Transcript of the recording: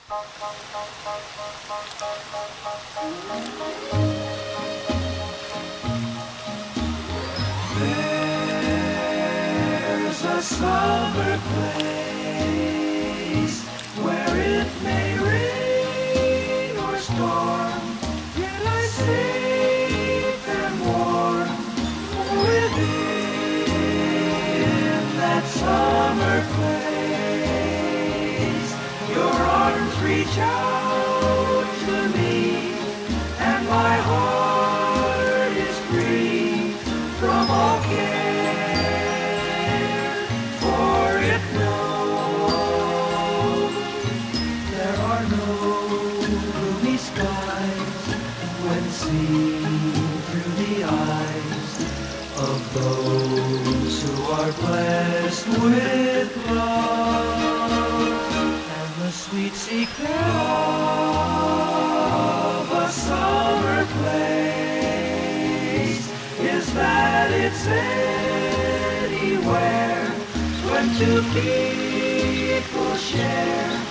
There's a summer place where it may rain or storm, yet I safe and warm within that summer place. Your arms reach out to me, and my heart is free from all care, for it knows there are no gloomy skies when seen through the eyes of those who are blessed with love. And the sweet secret of a summer place is that it's anywhere when two people share